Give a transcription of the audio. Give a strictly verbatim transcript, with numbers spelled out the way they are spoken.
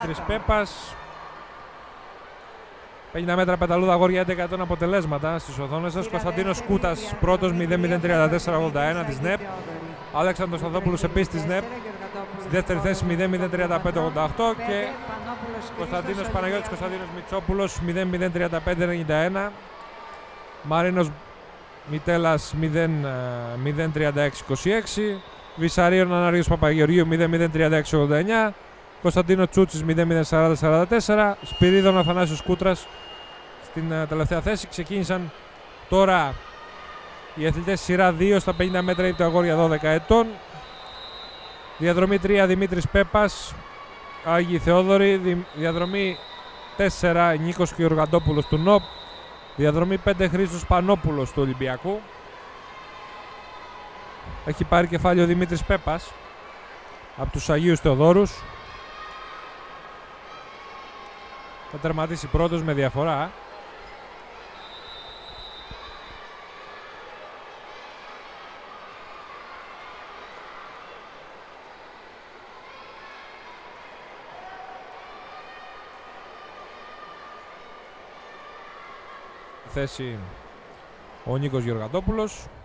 Δημήτρης Πέπας. πενήντα μέτρα πεταλούδα αγόρια έντεκα ετών αποτελέσματα στις οθόνες σας. Κωνσταντίνος Κούτας πρώτος μηδέν μηδέν τριάντα τέσσερα ογδόντα ένα της ΝΕΠ. Αλέξανδρος Σταθόπουλος επίσης της ΝΕΠ. Στη δεύτερη θέση μηδέν μηδέν τριάντα πέντε ογδόντα οκτώ και Κωνσταντίνος Παναγιώτης Κωνσταντίνος Μητσόπουλος μηδέν μηδέν τριάντα πέντε ενενήντα ένα. Μαρίνος Μιτέλας μηδέν τριάντα έξι είκοσι έξι. Βυσαρίων Ανάριος Παπαγεωργίου μηδέν μηδέν τριάντα έξι ογδόντα εννιά. Κωνσταντίνο Τσούτσης μηδέν μηδέν σαράντα σαράντα τέσσερα. Σπυρίδων Αθανάσιος Κούτρας στην uh, τελευταία θέση. Ξεκίνησαν τώρα οι αθλητές σειρά δύο στα πενήντα μέτρα ύπτα αγόρια δώδεκα ετών. Διαδρομή τρία Δημήτρης Πέπας, Άγιοι Θεόδωροι. Διαδρομή τέσσερα Νίκος Γεωργαντόπουλος του ΝΟΠ. Διαδρομή πέντε Χρήστος Πανόπουλος του Ολυμπιακού. Έχει πάρει κεφάλαιο ο Δημήτρης Πέπας από τους Αγίους Θεοδόρους. Θα τερματίσει πρώτος με διαφορά. Θέση ο Νίκος Γεωργαντόπουλος.